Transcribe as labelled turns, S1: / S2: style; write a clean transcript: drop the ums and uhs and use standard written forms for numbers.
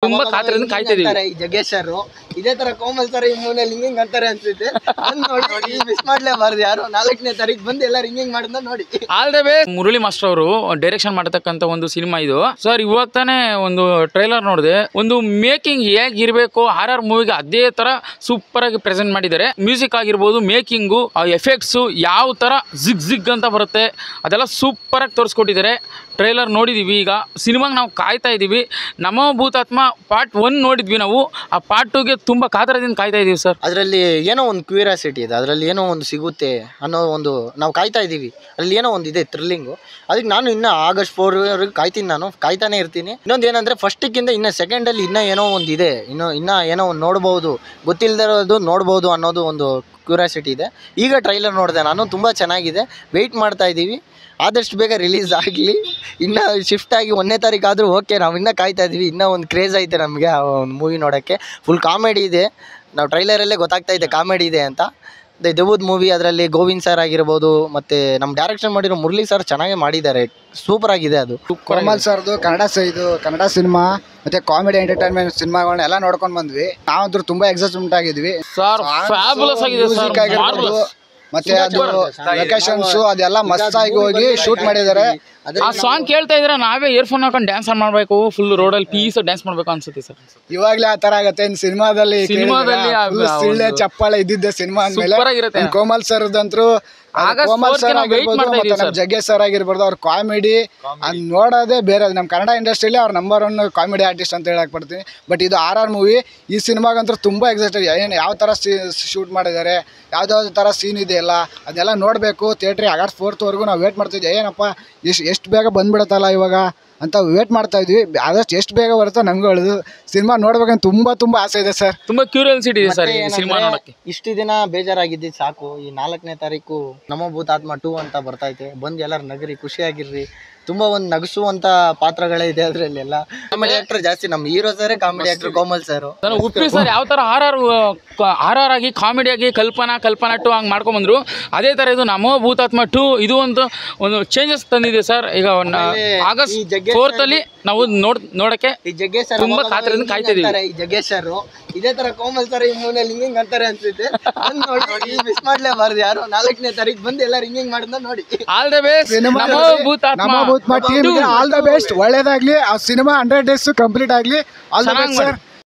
S1: ತುಂಬಾ ಕಾತರದಿಂದ ಕಾಯ್ತಾ ಇದೀವಿ.
S2: ಈ ಜಗ್ಗೇಶ್ ಸರ್ ಇದೇ ತರ ಕೋಮಲ್ ಸರ್ ಈ ಮೂನಲ್ಲಿ ಹಿಂಗಿಂಗ್ ಅಂತಾರೆ ಅನ್ಸುತ್ತೆ. ನೋಡಿ ಮಿಸ್ ಮಾಡ್ಲೇಬಾರ್ದು ಯಾರು. 4ನೇ ತಾರೀಕು ಬಂದು ಎಲ್ಲ ಹಿಂಗಿಂಗ್ ಮಾಡಿದ್ನ ನೋಡಿ.
S1: All the way. Murali master ಅವರು ಡೈರೆಕ್ಷನ್ ಮಾಡತಕ್ಕಂತ ಒಂದು ಸಿನಿಮಾ ಇದು ಸರ್. ಇವಾಗ ತಾನೇ ಒಂದು ಟ್ರೈಲರ್ ನೋಡಿದೆ. ಒಂದು ಮೇಕಿಂಗ್ ಹೇಗಿರ್ಬೇಕು RR ಮೂವಿಗೆ ಅದೇ ತರ ಸೂಪರ್ ಆಗಿ ಪ್ರೆಸೆಂಟ್ ಮಾಡಿದ್ದಾರೆ. ಮ್ಯೂಸಿಕ್ ಆಗಿರ್ಬೋದು, ಮೇಕಿಂಗು, ಎಫೆಕ್ಟ್ಸ್ ಯಾವ ತರ ಜಿಗ್ ಅಂತ ಬರುತ್ತೆ ಅದೆಲ್ಲ ಸೂಪರ್ ಆಗಿ ತೋರಿಸ್ಕೊಟ್ಟಿದ್ದಾರೆ. ಟ್ರೈಲರ್ ನೋಡಿದೀವಿ. ಈಗ ಸಿನಿಮಾಗೆ ನಾವು ಕಾಯ್ತಾ ಇದ್ದೀವಿ. ನಮೋ ಭೂತಾತ್ಮ ಪಾರ್ಟ್ 1 ನೋಡಿದ್ವಿ ನಾವು. ಆ ಪಾರ್ಟ್ 2ಗೆ ತುಂಬ ಕಾತರದಿಂದ ಕಾಯ್ತಾ ಇದ್ದೀವಿ ಸರ್.
S2: ಅದರಲ್ಲಿ ಏನೋ ಒಂದು ಕ್ಯೂರಿಯಾಸಿಟಿ ಇದೆ, ಅದರಲ್ಲಿ ಏನೋ ಒಂದು ಸಿಗುತ್ತೆ ಅನ್ನೋ ಒಂದು ನಾವು ಕಾಯ್ತಾ ಇದ್ದೀವಿ. ಅಲ್ಲಿ ಏನೋ ಒಂದು ಇದೆ ಥ್ರಿಲ್ಲಿಂಗು. ಅದಕ್ಕೆ ನಾನು ಇನ್ನೂ August 4 ಕಾಯ್ತೀನಿ. ನಾನು ಕಾಯ್ತಾನೆ ಇರ್ತೀನಿ. ಇನ್ನೊಂದು ಏನಂದರೆ ಫಸ್ಟಿಗಿಂತ ಇನ್ನೂ ಸೆಕೆಂಡಲ್ಲಿ ಇನ್ನೂ ಏನೋ ಒಂದು ಇದೆ, ಇನ್ನೂ ಏನೋ ಒಂದು ನೋಡ್ಬೋದು, ಗೊತ್ತಿಲ್ಲದಿರೋದು ನೋಡ್ಬೋದು ಅನ್ನೋದು ಒಂದು ಕ್ಯೂರಿಯಾಸಿಟಿ ಇದೆ. ಈಗ ಟ್ರೈಲರ್ ನೋಡಿದೆ ನಾನು, ತುಂಬ ಚೆನ್ನಾಗಿದೆ. ವೆಯ್ಟ್ ಮಾಡ್ತಾ ಇದ್ದೀವಿ. ಆದಷ್ಟು ಬೇಗ ರಿಲೀಸ್ ಆಗಲಿ. ಇನ್ನೂ ಶಿಫ್ಟ್ ಆಗಿ 1ನೇ ತಾರೀಕು ಆದರೂ ಓಕೆ. ನಾವು ಇನ್ನೂ ಕಾಯ್ತಾ ಇದ್ದೀವಿ. ಇನ್ನೂ ಒಂದು ಕ್ರೇಜ್ ಐತೆ ನಮಗೆ ಆ ಒಂದು ಮೂವಿ ನೋಡೋಕ್ಕೆ. ಫುಲ್ ಕಾಮಿಡಿ ಇದೆ. ನಾವು ಟ್ರೈಲರಲ್ಲೇ ಗೊತ್ತಾಗ್ತಾ ಇದೆ ಕಾಮಿಡಿ ಇದೆ ಅಂತ. ದೆವ್ವದ ಮೂವಿ, ಅದರಲ್ಲಿ ಗೋವಿಂದ್ ಸರ್ ಆಗಿರ್ಬೋದು, ಮತ್ತು ನಮ್ಮ ಡೈರೆಕ್ಷನ್ ಮಾಡಿರೋ ಮುರಳಿ ಸರ್ ಚೆನ್ನಾಗೇ ಮಾಡಿದ್ದಾರೆ. ಸೂಪರ್ ಆಗಿದೆ ಅದು.
S3: ಕೋಮಲ್ ಸರ್ದು ಕನ್ನಡ ಸಿನಿಮಾ ಮತ್ತು ಕಾಮಿಡಿ ಎಂಟರ್ಟೈನ್ಮೆಂಟ್ ಸಿನಿಮಾಗಳನ್ನ ಎಲ್ಲ ನೋಡ್ಕೊಂಡು ಬಂದ್ವಿ. ನಾವಂತೂ ತುಂಬ ಎಕ್ಸೈಟ್ಮೆಂಟ್ ಆಗಿದ್ವಿ
S1: ಸರ್. ಫ್ಯಾಬುಲಸ್ ಆಗಿದೆ ಸರ್.
S3: ಮತ್ತೆ ಅದು ಲೊಕೇಶನ್ಸ್ ಅದೆಲ್ಲ ಮಸ್ತಾಗಿ ಹೋಗಿ ಶೂಟ್ ಮಾಡಿದ್ದಾರೆ.
S1: ಆ ಸಾಂಗ್ ಕೇಳ್ತಾ ಇದ್ರೆ ನಾವೇ ಇಯರ್ಫೋನ್ ಹಾಕೊಂಡು ಡ್ಯಾನ್ಸ್ ಮಾಡಬೇಕು. ಫುಲ್ ರೋಡಲ್ಲಿ ಪೀಸ್ ಡ್ಯಾನ್ಸ್ ಮಾಡ್ಬೇಕು ಅನ್ಸುತ್ತೆ ಸರ್.
S3: ಇವಾಗ್ಲೇ ಆ ತರ ಆಗತ್ತೆ. ಸಿನಿಮಾದಲ್ಲಿ ಸಿಳ್ಳೆ ಚಪ್ಪಾಳೆ ಇದ್ದಿದ್ದೆ ಸಿನಿಮಾ ಅಂದ್ಮೇಲೆ. ಕೋಮಲ್ ಸರ್ದಂತ್ರು ಕೋಮಲ್ ಸರ್ ಆಗಿರ್ಬೋದು, ಮತ್ತೆ ನಮ್ ಜಗ್ಗೇಶ್ ಸರ್ ಆಗಿರ್ಬೋದು, ಅವ್ರ ಕಾಮಿಡಿ ಅದ್ ನೋಡೋದೇ ಬೇರೆ. ನಮ್ ಕನ್ನಡ ಇಂಡಸ್ಟ್ರಿಯಲ್ಲಿ ಅವ್ರ ನಂಬರ್ 1 ಕಾಮಿಡಿ ಆರ್ಟಿಸ್ಟ್ ಅಂತ ಹೇಳಕ್ ಪಡ್ತೀನಿ. ಬಟ್ ಇದು RR ಮೂವಿ. ಈ ಸಿನಿಮಾಗಂತೂ ತುಂಬಾ ಎಕ್ಸೈಟೆಡ್. ಏನು ಯಾವ ತರ ಶೂಟ್ ಮಾಡಿದ್ದಾರೆ, ಯಾವ್ದಾವ್ದು ತರ ಸೀನ್ ಇದೆ ಎಲ್ಲ ಅದೆಲ್ಲ ನೋಡಬೇಕು. ಥಿಯೇಟ್ರಿಗೆ August 4 ನಾವು ವೇಟ್ ಮಾಡ್ತಿದ್ವಿ. ಏನಪ್ಪ ಎಷ್ಟು ಬೇಗ ಬಂದ್ಬಿಡತ್ತಲ್ಲ ಇವಾಗ ಅಂತ ವೇಟ್ ಮಾಡ್ತಾ ಇದ್ವಿ. ಆದಷ್ಟು ಎಷ್ಟು ಬೇಗ ಬರುತ್ತೋ ನಮ್ಗೆ ಹೇಳುದು. ಸಿನಿಮಾ ನೋಡ್ಬೇಕಂತ ತುಂಬಾ ಆಸೆ ಇದೆ ಸರ್.
S1: ತುಂಬಾ ಕ್ಯೂರಿಯಾಸಿಟಿ ಇದೆ ಸರ್ ಈ ಸಿನಿಮಾ ನೋಡಕ್ಕೆ.
S2: ಇಷ್ಟು ದಿನ ಬೇಜಾರಾಗಿದ್ದು ಸಾಕು. ಈ 4ನೇ ತಾರೀಕು ನಮೋ ಭೂತಾತ್ಮ 2 ಅಂತ ಬರ್ತೈತೆ. ಬಂದು ಎಲ್ಲರೂ ನಗರಿ, ಖುಷಿಯಾಗಿರ್ರಿ. ತುಂಬ ಒಂದು ನಗಿಸುವಂತ ಪಾತ್ರಗಳೇ ಇದೆ ಅದರಲ್ಲಿ. ಎಲ್ಲ ಕಾಮಿಡಿ ಆಕ್ಟರ್ ಜಾಸ್ತಿ. ನಮ್ಮ hero sir comedy actor Komal sir.
S1: Uppi sir ಯಾವ ತರ RR ಆಗಿ ಕಾಮಿಡಿ ಆಗಿ ಕಲ್ಪನಾ 2 ಹಂಗೆ ಮಾಡ್ಕೊಂಡ್ಬಂದ್ರು. ಅದೇ ತರ ಇದು ನಮೋ ಭೂತಾತ್ಮ 2 ಇದು ಒಂದು ಚೇಂಜಸ್ ತಂದಿದೆ ಸರ್. ಈಗ August 4 ಅಲ್ಲಿ ನಾವು ನೋಡಕ್ಕೆ
S2: ಈ ಜಗ್ಗೇಶ್ ಸರ್
S1: ತುಂಬಾ ಕಾತರದಿಂದ ಕಾಯ್ತಾ ಇದೀವಿ.
S2: ಈ ಜಗ್ಗೇಶ್ ಸರ್ ಇದೇ ತರ ಕೋಮಲ್ ಸರ್ ಈ ಮೂನಲ್ಲಿ ಹಿಂಗಿಂಗ್ ಅಂತಾರೆ ಅನ್ಸುತ್ತೆ. ನೋಡಿ ಮಿಸ್ ಮಾಡ್ಲೇಬಾರ್ದು ಯಾರು. 4ನೇ ತಾರೀಕು ಬಂದು ಎಲ್ಲ ಹಿಂಗಿಂಗ್ ಮಾಡಿದ್ನ ನೋಡಿ.
S1: All the best. Namo Bhootatma
S3: team all the best. ಒಳ್ಳೇದಾಗ್ಲಿ. ಆ ಸಿನಿಮಾ 100 days ಕಂಪ್ಲೀಟ್ ಆಗ್ಲಿ. All the best sir.